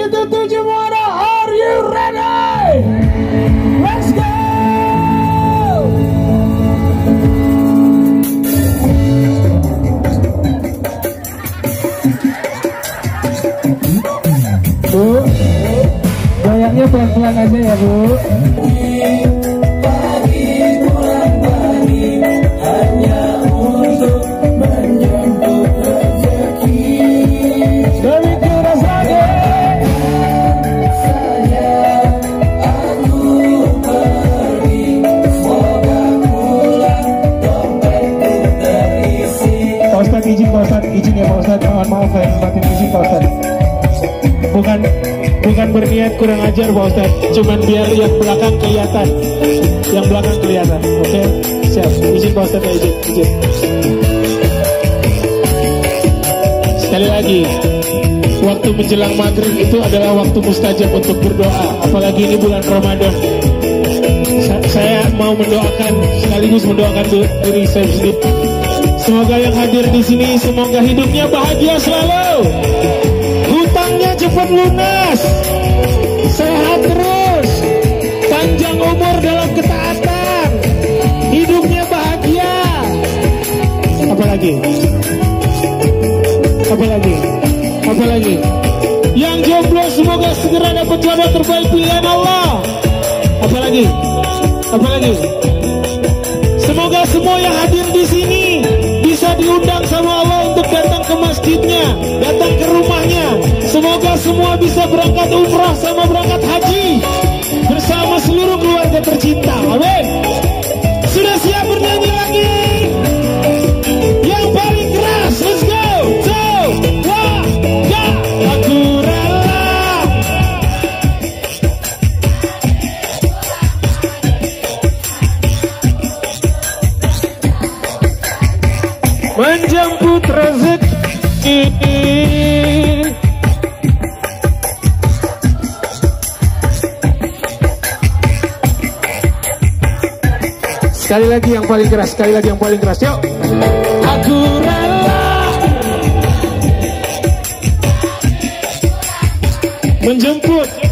Begitu 7 muara, are you ready? Let's go! Bu, goyangnya pelan-pelan aja ya Bu. Izin ya Pak Ustadz, mohon maaf saya nempatin izin Pak Ustadz. Bukan berniat kurang ajar Pak Ustadz, cuman biar yang belakang kelihatan. Yang belakang kelihatan, oke? Siap, izin Pak Ustadz ya, izin. Sekali lagi, waktu menjelang maghrib itu adalah waktu mustajab untuk berdoa, apalagi ini bulan Ramadan. Saya mau mendoakan, sekaligus mendoakan diri saya sendiri. Semoga yang hadir di sini semoga hidupnya bahagia selalu, hutangnya cepat lunas, sehat terus, panjang umur dalam ketaatan, hidupnya bahagia. Apalagi yang jomblo semoga segera dapat jodoh terbaik pilihan Allah. Apalagi semoga semua yang hadir di sini bisa diundang sama Allah untuk datang ke masjidnya, datang ke rumahnya. Semoga semua bisa berangkat umrah sama berangkat haji bersama seluruh keluarga tercinta. Amin. Sudah siap bernyanyi lagi? Yang paling keras, let's go. Aku rela. Menjemput rezeki. Sekali lagi yang paling keras, yuk. Aku rela menjemput